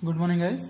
Good morning guys.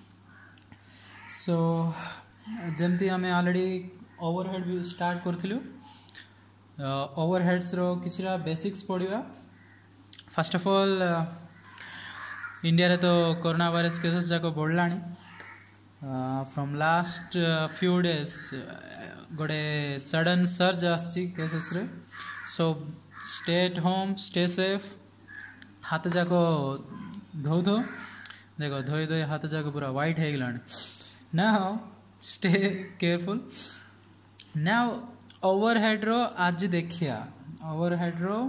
So जमती आम already overhead भी स्टार्ट करथिलु। ओवरहेड्स रो किछिरा बेसिक्स पढ़िबा। फर्स्ट ऑफ ऑल इंडिया रे तो कोरोना वायरस केसेस जाको बढ़लानी। फ्रॉम लास्ट फ्यू डेज गोटे सडन सर्ज आछि केसेस रे। So stay at home, stay safe. हाथ जाको धो देखो धोई धोई हाथ जाको पूरा व्हाइट हो गलानी। Now stay careful. Now overhead रो आज देखिया। ओवरहेड रो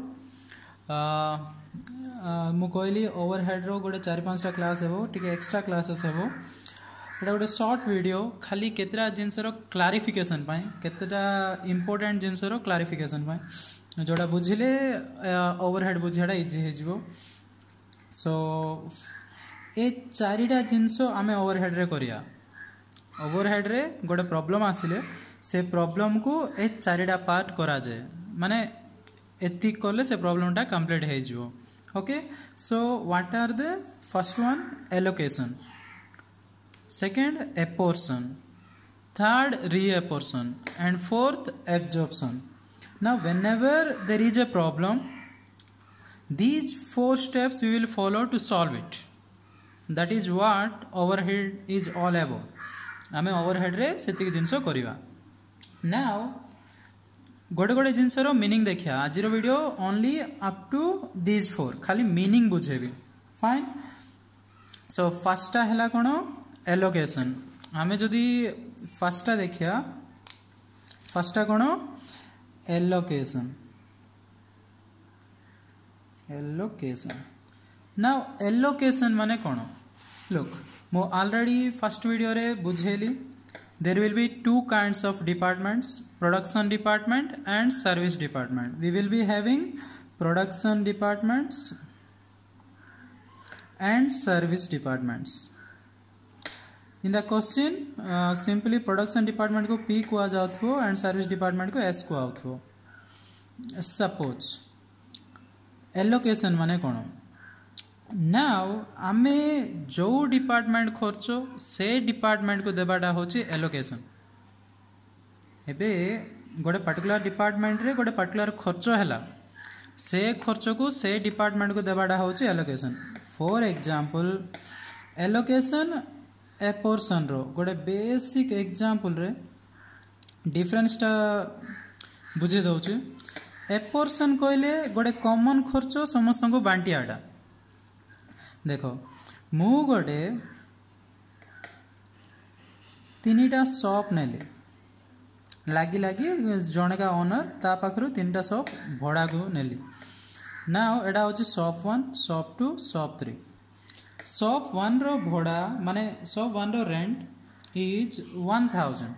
मु कहली ओवरहेड रो गोटे 4-5टा क्लास हेबो, टिके एक्स्ट्रा क्लासेस हेबो। एटा गोटे शॉर्ट वीडियो खाली केतरा जिंस रो क्लारिफिकेशन पाई, केतरा इंपोर्टेंट जिंस रो क्लारिफिकेशन पाई। जोड़ा बुझिले ओवरहेड बुझियाटा इजी हे जिवो। सो ए चारिटा जिनस आमे ओवरहेड रे करिया। ओवरहेड रे गोटे प्रॉब्लम आसिले से प्रॉब्लम को ए चारिटा पार्ट करा जाए, माने एति करले से प्रॉब्लम टा कंप्लीट हे जिवो। Okay, so what are the first one? Allocation, second apportion, third reapportion and fourth absorption. Now whenever there is a problem, these 4 steps we will follow to solve it. That is what overhead is all about. आमे overhead रे सेतिक जिंस करिवा। Now गोटे गोटे जिंस रो meaning देखिया। आज रो video only up to these 4, खाली meaning बुझेबी। Fine. सो फर्स्टा हैला कोन? एलोकेशन। आमे जदी फर्स्टा देखिया, फर्स्टा कोन? एलोकेशन। एलोकेशन। नाउ एलोकेशन माने कोन? लुक, मो ऑलरेडी फर्स्ट वीडियो रे बुझेली। There will be 2 kinds of departments, production department and service department. We will be having production departments and service departments. In the question simply production department को P कुआ जाउथो and service department को S कुआ आउथो। Suppose allocation माने कोन? Now आमे जो department खर्चो से डिपार्टमेंट को देबाटा होची एलोकेशन। एबे गोटे पर्टिकुलर डिपार्टमेंट रे गोटे पर्टिकुलर खर्चो हैला, से खर्चो को से डिपार्टमेंट को देबाटा होची allocation. For example allocation apportion रो गोटे बेसिक एग्जांपल रे डिफरेंस टा बुझे दउची। एपोर्शन कहले गोटे कॉमन खर्चो समस्त को बांटियाटा। देखो मु गोटे 3टा शॉप नेले, लागी लागी जणे का ओनर ता पाखरु 3टा शॉप भड़ा को नेली। नाउ एडा होची शॉप 1, शॉप 2, शॉप 3। शॉप 1 रो भड़ा माने शॉप 1 रो रेंट इज 1000।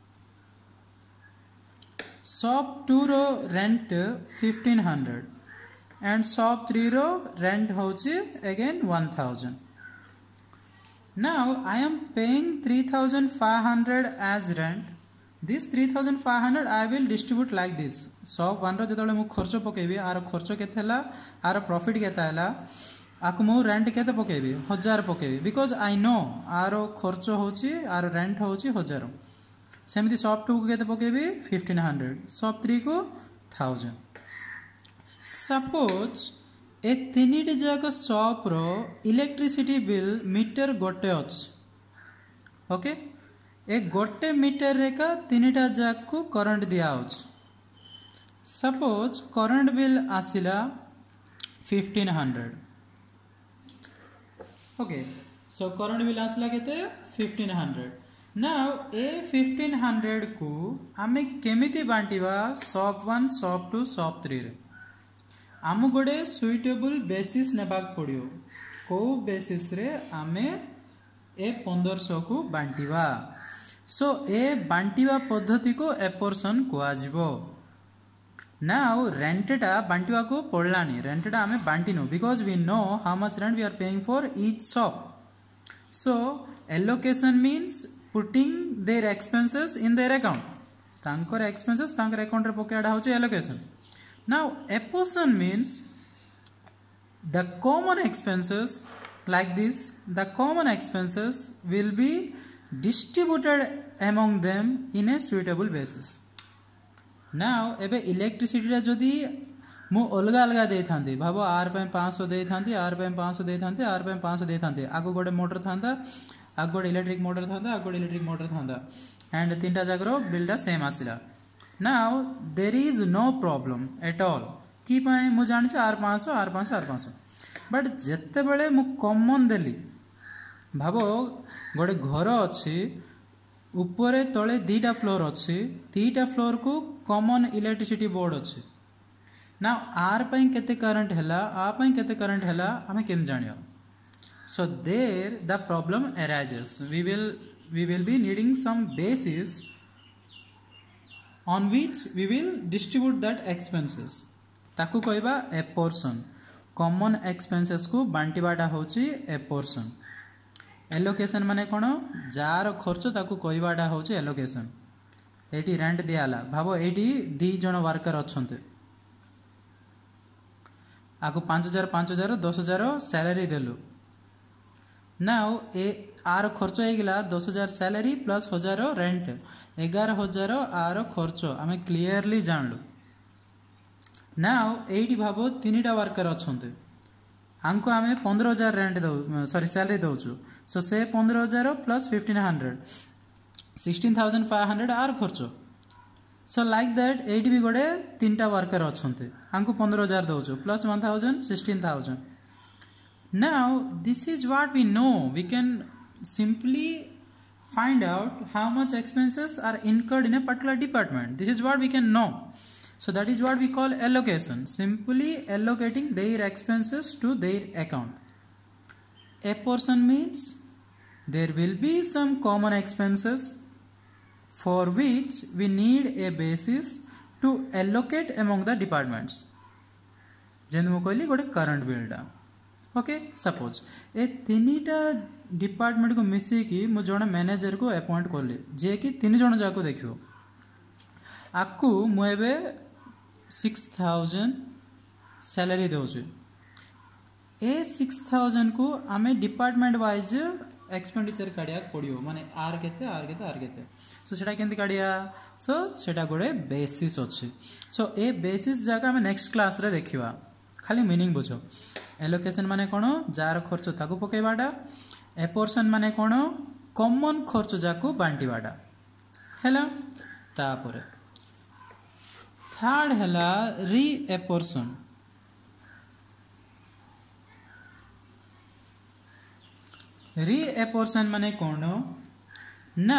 शॉप 2 रो रेंट 1500 एंड शॉप 3 रो रेंट होची again 1000। Now I am paying 3500 as rent. This 3500 I will distribute like this. Shop 1 रो जतले मु खर्च पकेबी, आर खर्च केते हला, आर प्रॉफिट केता हला, आकु मु रेंट केते पकेबी? 1000 पकेबी। बिकॉज आई नो आर खर्च होची, आर रेंट होची 1000। सेमती शॉप 2 को केते पकेबी? 1500। शॉप 3 को 1000। सपोज ए 3टी जाक शॉप रो इलेक्ट्रिसिटी बिल मीटर गोटे अछि। ओके, ए गोटे मीटर रे का 3टा जाक को करंट दिया अछि। सपोज करंट बिल आसिला 1500। ओके, सो करंट बिल आसिला केते? 1500। नाउ ए 1500 को आमे केमिति बांटीबा? शॉप 1, शॉप 2, शॉप 3 रे आम गोटे सुइटेबल बेसिस नेबाक पड़ियो। को बेसिस रे आमे ए 1500 को बांटीबा। सो ए बांटीबा पद्धति को एपोर्शन कुआ जिवो। नाउ रेंटटा बांटीबा को पड़लानी, रेंटटा आमे बांटीनो because we know how much rent we are paying for each shop. So allocation means putting their expenses in their account. तांकर एक्सपेंसेस तांकर अकाउंट रे पकेडा होची एलोकेशन। Now apportion means the common expenses like this, the common expenses will be distributed among them in a suitable basis. Now ebe electricity रा जदि मु अलग अलग दे थांती भाव आर पे 500 दे थांती आर पे 500 दे थांती आर पे 500 दे थांती आगो गोटे मोटर थांता आगो गोटे इलेक्ट्रिक मोटर थांता आगो गोटे इलेक्ट्रिक मोटर थांता एंड तीनटा जागर बिलटा सेम आसिला. Now there is no problem at all कि पाए मु जानि आर 500 आर 500 आर 500 बट जेते बेले मु कॉमन देली भाव गोटे घर अच्छी उपरे तले दीटा फ्लोर अच्छी दीटा फ्लोर को कॉमन इलेक्ट्रिसिटी बोर्ड अच्छी ना आर पई केते करंट हैला आ पई केते करंट हैला हमें केम जानियो. So there the problem arises we will be needing some basis on which we will distribute that expenses ताकू कहबा a portion common expenses को बांटीबाटा होची a portion. एलोकेशन माने कोन जार खर्च ताकू कहबाटा होची एलोकेशन. एटी रेंट दियाला भाबो एटी 2 जण वर्कर अछंते आगु 5000 5000 10000 सैलरी देलु. नाउ ए आर खर्च हो गला 10000 सैलरी प्लस 1000 रेंट 11000 आर खर्च आमे क्लियरली जानलु. नाउ एटी भाबो तीनटा वर्कर अछंते आंको आमे 15000 रेंट दउ सॉरी सैलरी दउछु. सो से 15000 प्लस 1500 16500 आर खर्च. सो लाइक दैट एटी भी गोटे तीनटा वर्कर अछंते आंको 15000 दउछु plus 1000 16000. Now this is what we know. We can simply find out how much expenses are incurred in a particular department. This is what we can know. So that is what we call allocation. Simply allocating their expenses to their account. A portion means there will be some common expenses for which we need a basis to allocate among the departments. जेन मु कहली गोटे current bill टा okay suppose ए तीनटा department को मिसिकी मु जण मैनेजर को अपॉइंट करली जे कि 3 जण जाको देखियो आकु मु एबे 6000 सैलरी दउछु. ए 6000 को आमे डिपार्टमेंट वाइज एक्सपेंडिचर काढिया पड़ियो माने आर केते आर केते आर केते. सो सेटा केंति काढिया सो सेटा गोटे बेसिस अछि. सो ए बेसिस जाका आमे नेक्स्ट क्लास रे देखिवा खाली मीनिंग बुझो. एलोकेशन माने कोन जार खर्च ताकू पकेबाडा ए पोर्शन माने कोन कॉमन खर्च जाकू बांटीबाडा हैला. तापर थर्ड हैला री ए पोर्शन. री ए पोर्शन माने कोन ना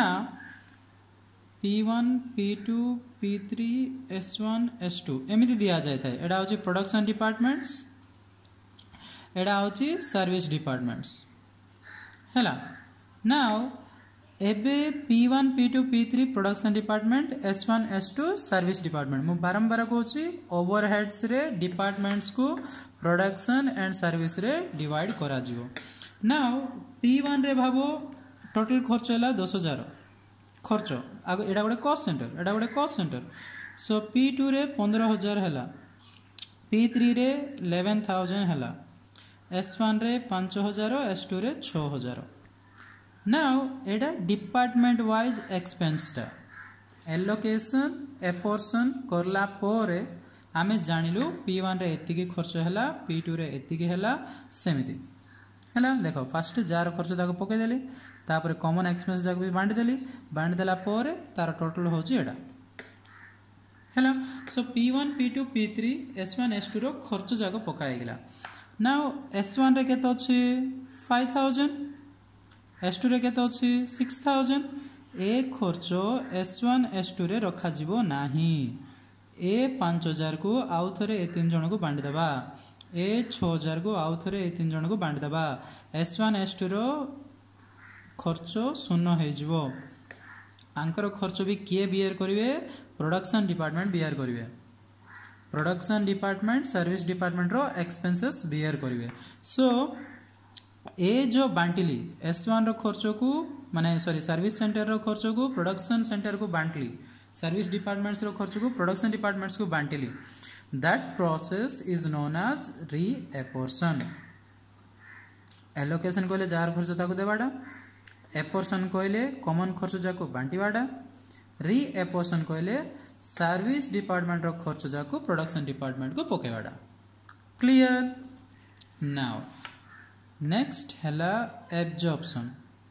P1 P2 P3 S1 S2 एमिति दिया जाय थाए. एडा होची प्रोडक्शन डिपार्टमेंट्स एडा होची सर्विस डिपार्टमेंट्स हैला. नाउ एबे P1 P2 P3 production department S1 S2 service department मु बारंबार कहूची ओवरहेड्स रे डिपार्टमेंट्स को प्रोडक्शन एंड सर्विस रे डिवाइड करा जिवो. नाउ P1 रे भाबो टोटल खर्च हैला 10000 खर्च आगो एडा गोटे कॉस्ट सेंटर एडा गोटे कॉस्ट सेंटर. सो P2 रे 15000 हैला P3 रे 11000 हैला S1 रे 5000 S2 रे 6000. नाउ एडा डिपार्टमेंट वाइज एक्सपेंस टा एलोकेशन ए पोर्शन करला पोरे आमे जानिलु P1 रे एतिकी खर्च हैला P2 रे एतिकी हैला सेमिति हैला. देखो फर्स्ट जार खर्च ताको पके देली तापर कॉमन एक्सपेंस जाको भी बांटी देली बांटी देला पोरे तार टोटल होची एडा हैला. सो P1 P2 P3 S1 S2 रो खर्च जाको पकाई गेला. नाउ S1 रे केतो अछि 5000 S2 रे केतो अछि 6000. ए खर्च S1 S2 रे रखा जिवो नाही. ए 5000 को आउ थरे ए 3 जण को बांटी देबा ए 6000 को आउ थरे ए 3 जण को बांटी देबा. S1 S2 रो खर्च शून्य हो जिवो. आंकर खर्च भी किए बियर करिवे प्रोडक्शन डिपार्टमेंट बियर करिवे. प्रोडक्शन डिपार्टमेंट सर्विस डिपार्टमेंट रो एक्सपेंसेस बियर करिवे. सो ए जो बांटिली S1 रो खर्च को माने सॉरी सर्विस सेंटर रो खर्च को प्रोडक्शन सेंटर को बांटली सर्विस डिपार्टमेंट्स रो खर्च को प्रोडक्शन डिपार्टमेंट्स को बांटिली. That process is known as reapportion. Allocation कहले जार खर्च ताको देवाटा, एपोर्शन कहले कॉमन खर्च जाको बांटीवाटा, री एपोर्शन कहले सर्विस डिपार्टमेंट रो खर्च जाको प्रोडक्शन डिपार्टमेंट को पकेवाटा। क्लियर। नाउ नेक्स्ट हैला एब्जॉर्प्शन।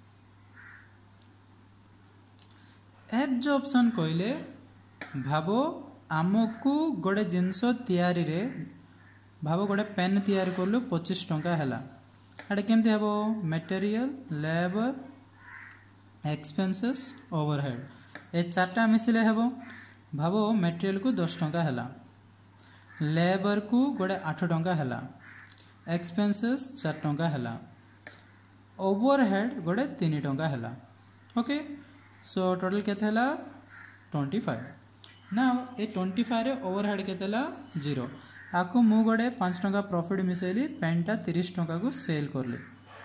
एब्जॉर्प्शन कहले भाबो आमको गोटे जिनस तैयारी रे भाबो गोटे पेन तैयारी करलु 25 टंका हैला, एटा केमते हेबो मटेरियल लेबर एक्सपेंसेस ओवरहेड ए चारटा मिसिले हेबो। भाबो मटेरियल को 10 टंका हैला, लेबर को गोटे 8 टंका हैला, एक्सपेंसेस 4 टंका हैला, ओवरहेड गोटे 3 टंका हैला। ओके सो टोटल केते हैला 25। ना ए 25 रे ओवरहेड केते हैला 0। आको मु गोटे 5 टंका प्रॉफिट मिसेली पेनटा 30 टंका को सेल करली।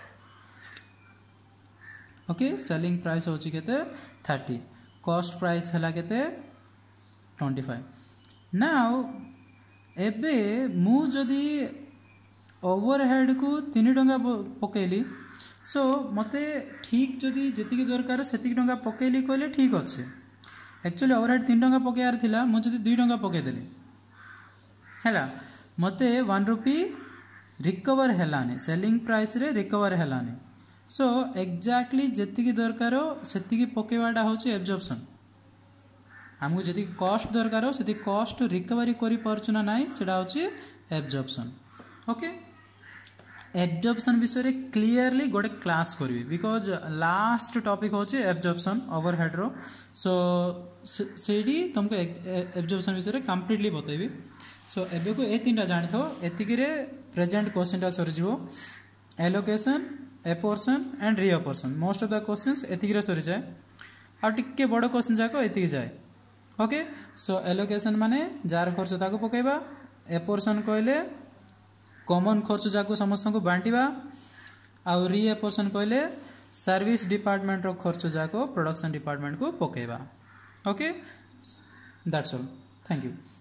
ओके सेलिंग प्राइस होची केते 30, कॉस्ट प्राइस हैला केते 25। नाउ एबे मु जदी ओवरहेड को 3 टंका पकेली सो मते ठीक जदी जतिक दरकार सेतिक टंका पकेली कहले ठीक अच्छे। एक्चुअली ओवरहेड 3 टंका पकेयार थिला, मु जदी 2 टंका पके देली हैला मते 1 रुपी रिकवर हैलाने, सेलिंग प्राइस रे रिकवर हैलाने। सो एक्जाक्टली जतिक दरकार सेतिक पकेवाटा होची एब्जॉर्प्शन। हमको जति कॉस्ट दरकार से कॉस्ट रिकवरी करि परछु ना नाही सेटा होची एब्जॉर्प्शन। ओके एब्जॉर्प्शन विषय रे क्लियरली गोटे क्लास करबी बिकॉज लास्ट टॉपिक होची एब्जॉर्प्शन ओवरहेड रो। सो सेडी तुमको एब्जॉर्प्शन विषय रे कंप्लीटली बतैबी। सो एबे को ए तीनटा जानि थो एतिकी रे प्रेजेंट क्वेश्चन टा सरी जिवो, allocation apportion and reapportion. Most of the questions एतिकी रे सरी जाय आ टिके बड़ क्वेश्चन जाको एतिकी जाय। ओके सो एलोकेशन माने जार खर्च ताको पकेबा, एपोर्शन कहले कॉमन खर्च जाको समस्त को बांटीबा, आ रीअपोर्शन कहले सर्विस डिपार्टमेंट रो खर्च जाको प्रोडक्शन डिपार्टमेंट को पकेबा। Okay that's all, thank you.